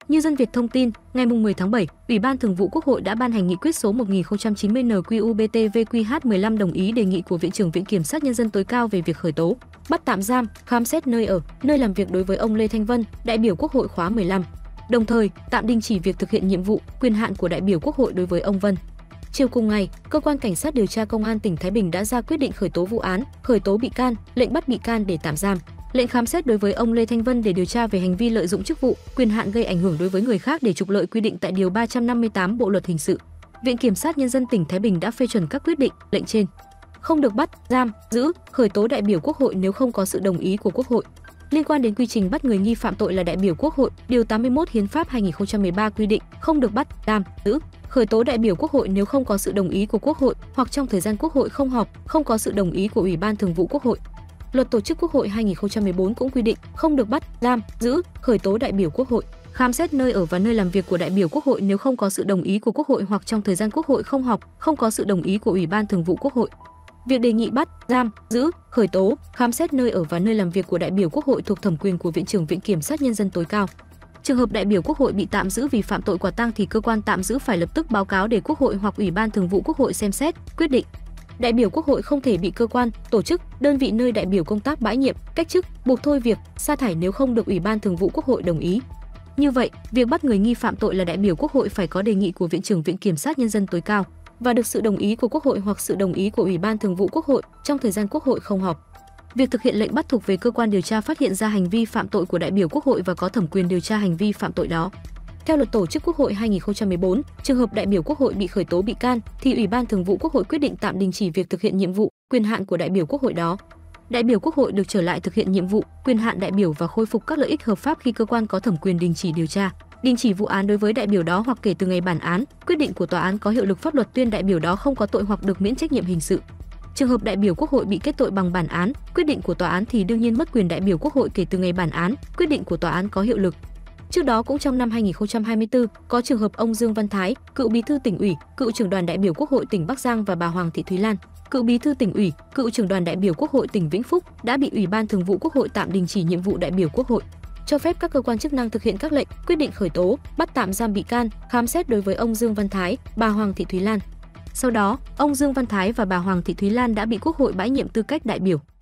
Như Dân Việt thông tin, ngày 10 tháng 7, Ủy ban Thường vụ Quốc hội đã ban hành nghị quyết số 1090/QĐ-BT-VQ15 đồng ý đề nghị của Viện trưởng Viện Kiểm sát Nhân dân tối cao về việc khởi tố, bắt tạm giam, khám xét nơi ở, nơi làm việc đối với ông Lê Thanh Vân, đại biểu Quốc hội khóa 15. Đồng thời, tạm đình chỉ việc thực hiện nhiệm vụ, quyền hạn của đại biểu Quốc hội đối với ông Vân. Chiều cùng ngày, Cơ quan Cảnh sát điều tra Công an tỉnh Thái Bình đã ra quyết định khởi tố vụ án, khởi tố bị can, lệnh bắt bị can để tạm giam, lệnh khám xét đối với ông Lê Thanh Vân để điều tra về hành vi lợi dụng chức vụ, quyền hạn gây ảnh hưởng đối với người khác để trục lợi quy định tại điều 358 Bộ luật hình sự. Viện Kiểm sát Nhân dân tỉnh Thái Bình đã phê chuẩn các quyết định, lệnh trên. Không được bắt, giam, giữ, khởi tố đại biểu Quốc hội nếu không có sự đồng ý của Quốc hội. Liên quan đến quy trình bắt người nghi phạm tội là đại biểu Quốc hội, điều 81 Hiến pháp 2013 quy định không được bắt, giam, giữ, khởi tố đại biểu Quốc hội nếu không có sự đồng ý của Quốc hội hoặc trong thời gian Quốc hội không họp, không có sự đồng ý của Ủy ban Thường vụ Quốc hội. Luật Tổ chức Quốc hội 2014 cũng quy định không được bắt, giam, giữ, khởi tố đại biểu Quốc hội, khám xét nơi ở và nơi làm việc của đại biểu Quốc hội nếu không có sự đồng ý của Quốc hội hoặc trong thời gian Quốc hội không họp, không có sự đồng ý của Ủy ban Thường vụ Quốc hội. Việc đề nghị bắt, giam, giữ, khởi tố, khám xét nơi ở và nơi làm việc của đại biểu Quốc hội thuộc thẩm quyền của Viện trưởng Viện Kiểm sát Nhân dân tối cao. Trường hợp đại biểu Quốc hội bị tạm giữ vì phạm tội quả tang thì cơ quan tạm giữ phải lập tức báo cáo để Quốc hội hoặc Ủy ban Thường vụ Quốc hội xem xét, quyết định. Đại biểu Quốc hội không thể bị cơ quan, tổ chức, đơn vị nơi đại biểu công tác bãi nhiệm, cách chức, buộc thôi việc, sa thải nếu không được Ủy ban Thường vụ Quốc hội đồng ý. Như vậy, việc bắt người nghi phạm tội là đại biểu Quốc hội phải có đề nghị của Viện trưởng Viện Kiểm sát Nhân dân tối cao và được sự đồng ý của Quốc hội hoặc sự đồng ý của Ủy ban Thường vụ Quốc hội trong thời gian Quốc hội không họp. Việc thực hiện lệnh bắt thuộc về cơ quan điều tra phát hiện ra hành vi phạm tội của đại biểu Quốc hội và có thẩm quyền điều tra hành vi phạm tội đó. Theo Luật Tổ chức Quốc hội 2014, trường hợp đại biểu Quốc hội bị khởi tố bị can thì Ủy ban Thường vụ Quốc hội quyết định tạm đình chỉ việc thực hiện nhiệm vụ, quyền hạn của đại biểu Quốc hội đó. Đại biểu Quốc hội được trở lại thực hiện nhiệm vụ, quyền hạn đại biểu và khôi phục các lợi ích hợp pháp khi cơ quan có thẩm quyền đình chỉ điều tra, đình chỉ vụ án đối với đại biểu đó hoặc kể từ ngày bản án, quyết định của tòa án có hiệu lực pháp luật tuyên đại biểu đó không có tội hoặc được miễn trách nhiệm hình sự. Trường hợp đại biểu Quốc hội bị kết tội bằng bản án, quyết định của tòa án thì đương nhiên mất quyền đại biểu Quốc hội kể từ ngày bản án, quyết định của tòa án có hiệu lực. Trước đó cũng trong năm 2024, có trường hợp ông Dương Văn Thái, cựu bí thư tỉnh ủy, cựu trưởng đoàn đại biểu Quốc hội tỉnh Bắc Giang và bà Hoàng Thị Thúy Lan, cựu bí thư tỉnh ủy, cựu trưởng đoàn đại biểu Quốc hội tỉnh Vĩnh Phúc đã bị Ủy ban Thường vụ Quốc hội tạm đình chỉ nhiệm vụ đại biểu Quốc hội, cho phép các cơ quan chức năng thực hiện các lệnh, quyết định khởi tố, bắt tạm giam bị can, khám xét đối với ông Dương Văn Thái, bà Hoàng Thị Thúy Lan. Sau đó, ông Dương Văn Thái và bà Hoàng Thị Thúy Lan đã bị Quốc hội bãi nhiệm tư cách đại biểu.